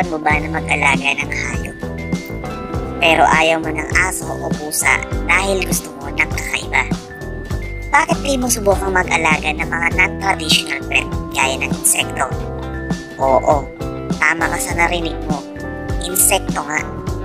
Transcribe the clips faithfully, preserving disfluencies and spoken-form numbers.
Sinubukan mo ba na mag-alaga ng hayop? Pero ayaw mo ng aso o pusa dahil gusto mo ng kakaiba. Bakit di mo subukang mag-alaga ng mga non-traditional pet gaya ng insekto? Oo, tama ka sa narinig mo. Insekto nga.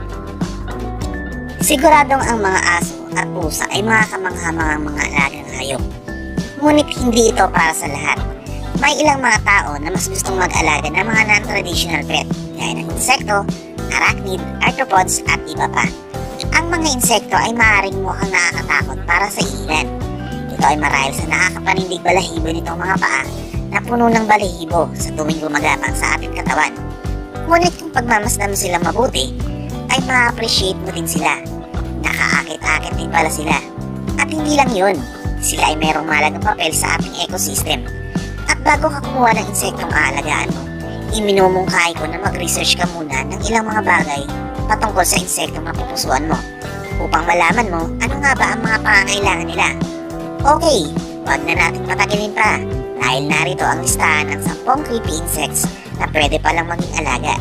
Siguradong ang mga aso at pusa ay mga kamangha-manghang mga alagang hayop. Ngunit hindi ito para sa lahat. May ilang mga tao na mas gustong mag-alaga ng mga non-traditional pet gaya ng insekto, arachnid, arthropods at iba pa. Ang mga insekto ay maaaring mukhang nakakatakot para sa ilan. Ito ay marahil sa nakakapanindig balahibo nitong mga paa na puno ng balahibo sa tuwing gumagapang sa ating katawan. Ngunit kung pagmamasdan mo silang mabuti, ay ma-appreciate mo din sila. Nakaakit-akit din pala sila. At hindi lang yun, sila ay merong mahalagang papel sa ating ecosystem. At bago ka kumuha ng insektong aalagaan mo, iminumungkahi ko na mag-research ka muna ng ilang mga bagay patungkol sa insektong mapupusuan mo upang malaman mo ano nga ba ang mga pangangailangan nila. Okay, wag na natin patagilin pa dahil narito ang listahan ng sampung creepy insects na pwede palang maging alaga.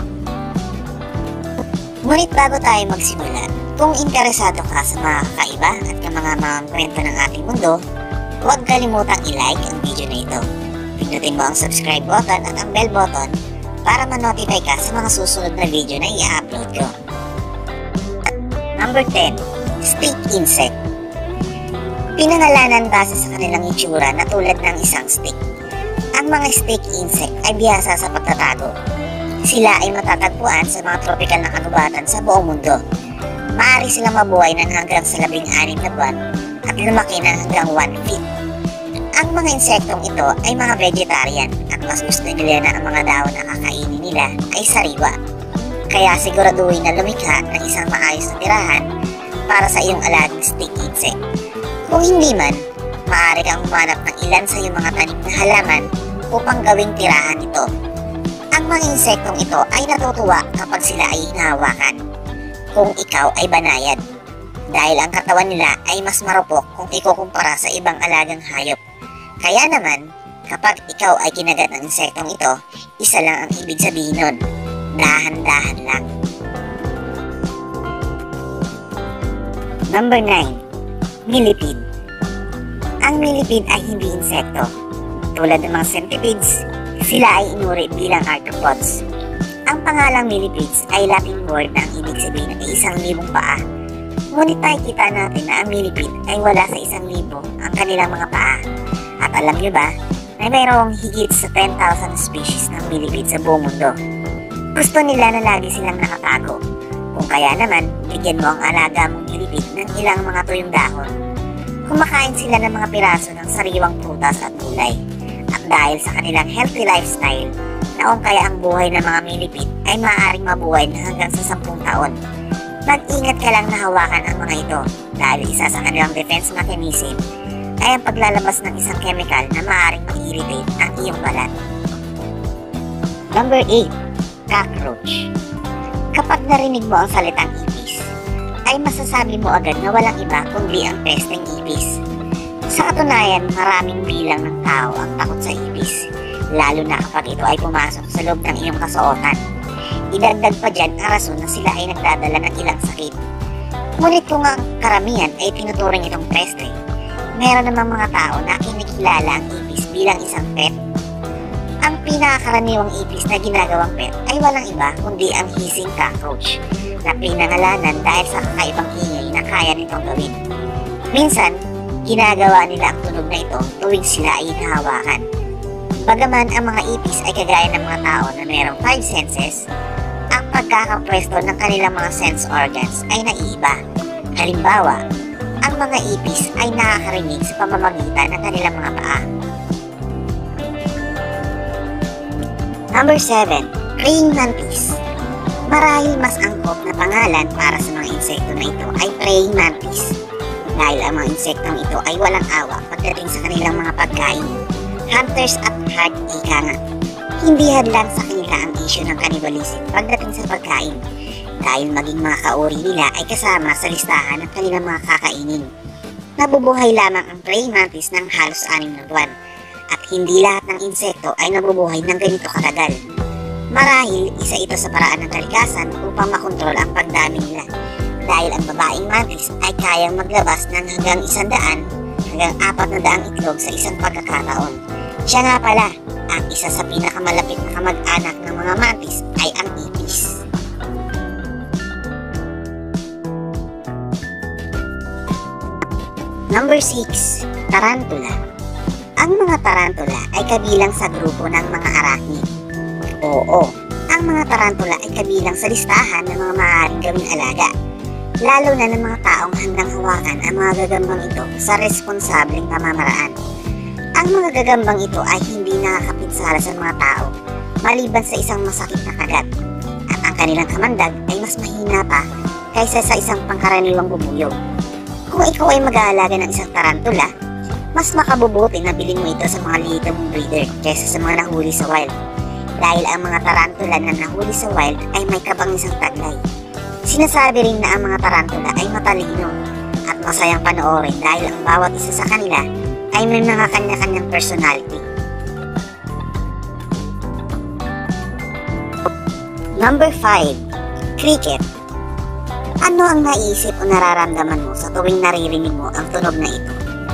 Ngunit bago tayo magsimula, kung interesado ka sa mga kakaiba at mga mga kwento ng ating mundo, huwag kalimutang i-like ang video na ito. Pindutin mo ang subscribe button at ang bell button para ma-notify ka sa mga susunod na video na i-upload ko. Number ten. Stick insect. Pinangalanan base sa kanilang itsura na tulad ng isang stick. Ang mga stick insect ay bihasa sa pagtatago. Sila ay matatagpuan sa mga tropical na kagubatan sa buong mundo. Maaari silang mabuhay ng hanggang sa labing anim na buwan at lumaki ng hanggang one feet. Ang mga insektong ito ay mga vegetarian at mas gusto nila na ang mga dahon na kakainin nila ay sariwa. Kaya siguraduhin na lumikha ng isang maayos na tirahan para sa iyong alagang stick insect. Kung hindi man, maaari kang humanap ng ilan sa iyong mga tanim na halaman upang gawing tirahan ito. Ang mga insektong ito ay natutuwa kapag sila ay hinahawakan kung ikaw ay banayad, dahil ang katawan nila ay mas marupok kung ikukumpara sa ibang alagang hayop. Kaya naman, kapag ikaw ay kinagat ng insektong ito, isa lang ang ibig sabihin nun, dahan-dahan lang. Number nine. Millipede. Ang millipede ay hindi insekto. Tulad ng mga centipedes, sila ay inuri bilang arthropods. Ang pangalang millipedes ay Latin word na ang ibig sabihin ay isang libong paa. Ngunit nakikita natin na ang millipede ay wala sa isang libo ang kanilang mga paa. At alam niyo ba na mayroong higit sa ten thousand species ng millipede sa buong mundo? Gusto nila na lagi silang nakatago. Kung kaya naman, bigyan mo ang alaga mong millipede ng ilang mga tuyong dahon. Kumakain sila ng mga piraso ng sariwang prutas at gulay. At dahil sa kanilang healthy lifestyle, naong kaya ang buhay ng mga millipede ay maaaring mabuhay na hanggang sa sampung taon. Mag-ingat ka lang na hawakan ang mga ito dahil isa sa kanilang defense mechanism ay ang paglalabas ng isang chemical na maaaring mag-irritate ang iyong balat. Number eight. Cockroach. Kapag narinig mo ang salitang ipis, ay masasabi mo agad na walang iba kundi ang pesteng ipis. Sa katunayan, maraming bilang ng tao ang takot sa ipis, lalo na kapag ito ay pumasok sa loob ng iyong kasuotan. Idagdag pa dyan ang rason na sila ay nagdadala ng ilang sakit. Ngunit kung ang karamihan ay tinuturing itong peste, meron namang mga tao na kinikilala ang ipis bilang isang pet. Ang pinakakaraniwang ipis na ginagawang pet ay walang iba kundi ang hissing cockroach na pinangalanan dahil sa kakaibang ingay na kaya nitong gawin. Minsan, ginagawa nila ang tunog na ito tuwing sila ay hinahawakan. Bagaman ang mga ipis ay kagaya ng mga tao na mayroong five senses, ang pagkakapwesto ng kanilang mga sense organs ay naiiba. Halimbawa, ang mga ipis ay nakakarinig sa pamamagitan ng kanilang mga paa. Number seven. Praying mantis. Marahil mas angkop na pangalan para sa mga insekto na ito ay praying mantis, dahil ang mga insektong ito ay walang awa pagdating sa kanilang mga pagkain. Hunters at hard ika nga. Hindi hadlang sa kanila ang issue ng cannibalism pagdating sa pagkain, dahil maging mga kauri nila ay kasama sa listahan ng kanilang mga kakainin. Nabubuhay lamang ang praying mantis ng halos anim na buwan, at hindi lahat ng insekto ay nabubuhay ng ganito katagal. Marahil, isa ito sa paraan ng kalikasan upang makontrol ang pagdami nila, dahil ang babaeng mantis ay kayang maglabas ng hanggang isandaan hanggang apat na daang itlog sa isang pagkakataon. Siya nga pala, ang isa sa pinakamalapit na kamag-anak ng mga mantis ay ang ipis. Number six. Tarantula. Ang mga tarantula ay kabilang sa grupo ng mga arachnid. Oo, ang mga tarantula ay kabilang sa listahan ng mga maaaring gawing alaga, lalo na ng mga taong handang hawakan ang mga gagambang ito sa responsableng pamamaraan. Ang mga gagambang ito ay hindi nakakapinsala sa mga tao, maliban sa isang masakit na kagat, at ang kanilang kamandag ay mas mahina pa kaysa sa isang pangkaraniwang bubuyog. Kung ikaw ay mag-aalaga ng isang tarantula, mas makabubuti na bilhin mo ito sa mga lihitong breeder kaysa sa mga nahuli sa wild, dahil ang mga tarantula na nahuli sa wild ay may kabangisang taglay. Sinasabi rin na ang mga tarantula ay matalino at masayang panoorin dahil ang bawat isa sa kanila ay may mga kanya-kanyang personality. Number five. Cricket. Ano ang naisip o nararamdaman mo sa tuwing naririnig mo ang tunog na ito?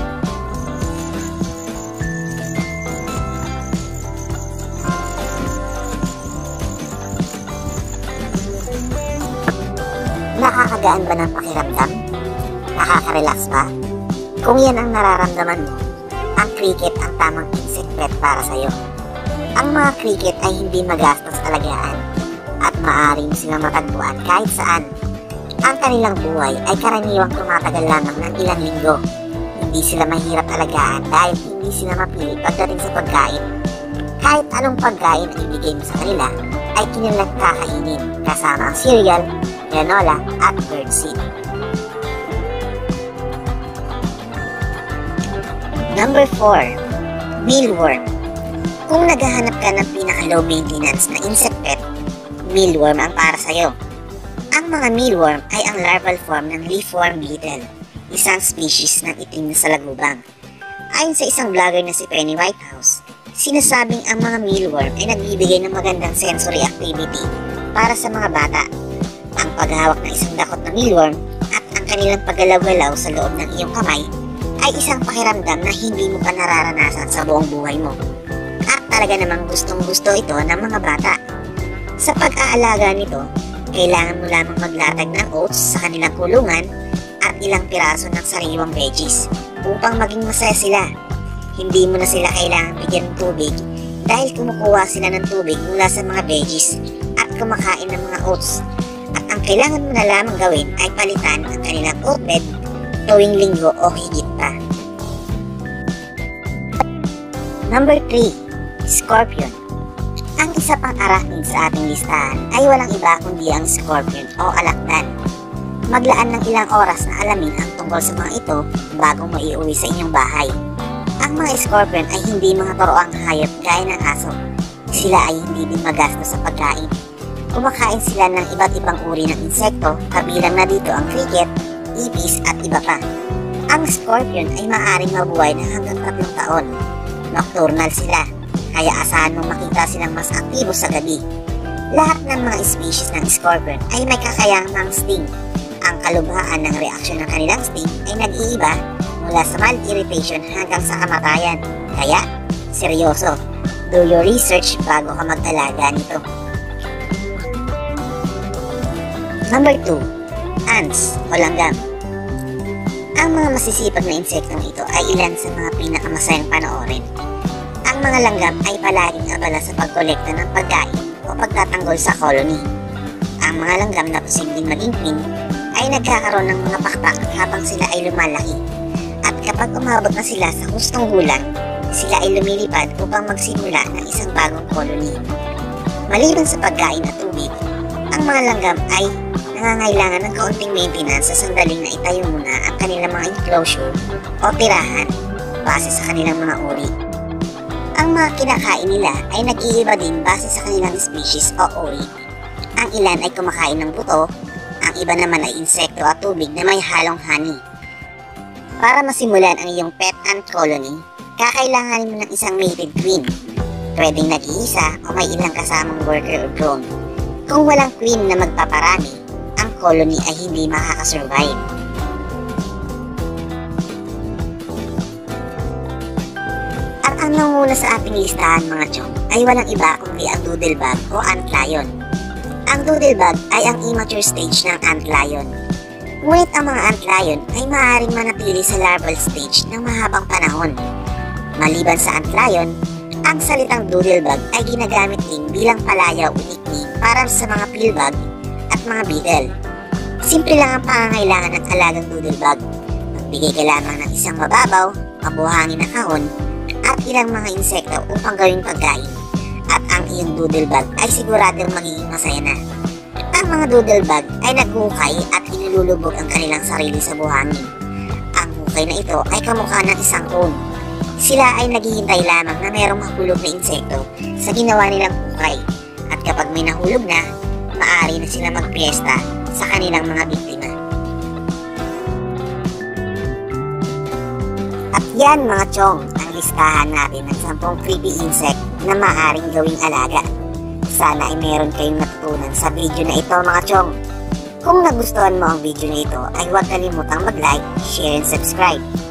Nakakagaan ba ng pakiramdam? Nakaka-relax ba? Kung yan ang nararamdaman mo, ang cricket ang tamang insect pet para sa'yo. Ang mga cricket ay hindi magastos alagaan at maaari mo silang matagpuan kahit saan. Ang kanilang buhay ay karaniwang tumatagal lamang ng ilang linggo. Hindi sila mahirap alagaan dahil hindi sila mapili pagdating sa pagkain. Kahit anong pagkain ang ibigay mo sa kanila, ay kanilang kakainin kasama ang cereal, granola at birdseed. Number four. Mealworm. Kung naghahanap ka ng pinaka-low maintenance na insect pet, mealworm ang para sa'yo. Ang mga mealworm ay ang larval form ng leafworm beetle, isang species ng itim na salagubang. Ayon sa isang vlogger na si Penny Whitehouse, sinasabing ang mga mealworm ay nagbibigay ng magandang sensory activity para sa mga bata. Ang paghawak ng isang dakot na mealworm at ang kanilang paggalaw-galaw sa loob ng iyong kamay ay isang pakiramdam na hindi mo pa nararanasan sa buong buhay mo. At talaga namang gustong-gusto ito ng mga bata. Sa pag-aalaga nito, kailangan mo lamang maglatag ng oats sa kanilang kulungan at ilang piraso ng sariwang veggies upang maging masaya sila. Hindi mo na sila kailangan bigyan ng tubig dahil kumukuha sila ng tubig mula sa mga veggies at kumakain ng mga oats. At ang kailangan mo na lamang gawin ay palitan ang kanilang oat bed tuwing linggo o higit pa. Number three. Scorpion. Ang isa pang arachnid sa ating listahan ay walang iba kundi ang scorpion o alakdan. Maglaan ng ilang oras na alamin ang tungkol sa mga ito bago mo iuwi sa inyong bahay. Ang mga scorpion ay hindi mga turoang hayop gaya ng aso. Sila ay hindi din magastos sa pagkain. Kumakain sila ng iba't ibang uri ng insekto, kabilang na dito ang cricket, ipis at iba pa. Ang scorpion ay maaaring mabuhay ng hanggang tatlong taon. Nocturnal sila, kaya asahan mong makita silang mas aktibo sa gabi. Lahat ng mga species ng scorpion ay may kakayahang sting. Ang kalubhaan ng reaksyon ng kanilang sting ay nag-iiba mula sa mild irritation hanggang sa kamatayan. Kaya, seryoso, do your research bago ka mag-alaga nito. Number two. Ants o langgam. Ang mga masisipag na insektong ito ay ilan sa mga pinakamasayang panoorin. Ang mga langgam ay palaging abala sa pagkolekta ng pagkain o pagtatanggol sa colony. Ang mga langgam na posibleng maging queen ay nagkakaroon ng mga pakpak habang sila ay lumalaki. At kapag umabot na sila sa hustong gulang, sila ay lumilipad upang magsimula ng isang bagong colony. Maliban sa pagkain at tubig, ang mga langgam ay nangangailangan ng kaunting maintenance sa sandaling na itayo muna ang kanilang mga enclosure o tirahan base sa kanilang mga uri. Ang mga kinakain nila ay nag-iiba din base sa kanilang species o uri. Ang ilan ay kumakain ng buto, ang iba naman ay insekto at tubig na may halong honey. Para masimulan ang iyong pet ant colony, kakailanganin mo ng isang mated queen. Pwedeng nag-iisa o may ilang kasamang worker o drone. Kung walang queen na magpaparami, ang colony ay hindi makakasurvive. At ang nanguna sa ating listahan mga chong ay walang iba kundi ang doodlebug o antlion. Ang doodlebug ay ang immature stage ng antlion. Ngunit ang mga antlion ay maaaring manatili sa larval stage ng mahabang panahon. Maliban sa antlion, ang salitang doodlebug ay ginagamit din bilang palayaw o nickname para sa mga peelbug at mga beetle. Simple lang ang pangangailangan ng alagang doodlebug. Magbigay ka lamang ng isang mababaw, mabuhangin na kahon, at ilang mga insekto upang gawing pagkain. At ang iyong doodlebug ay siguradong magiging masaya na. Ang mga doodlebug ay naghukay at inilulubog ang kanilang sarili sa buhangin. Ang hukay na ito ay kamukha ng isang cone. Sila ay naghihintay lamang na mayroong mahulog na insekto sa ginawa nilang hukay. At kapag may nahulog na, maaari na sila magpiesta sa kanilang mga biktima. At yan mga chong, ang listahan natin ng sampung creepy insect na maaaring gawing alaga. Sana ay meron kayong natutunan sa video na ito mga chong. Kung nagustuhan mo ang video na ito ay huwag kalimutang mag-like, share, and subscribe.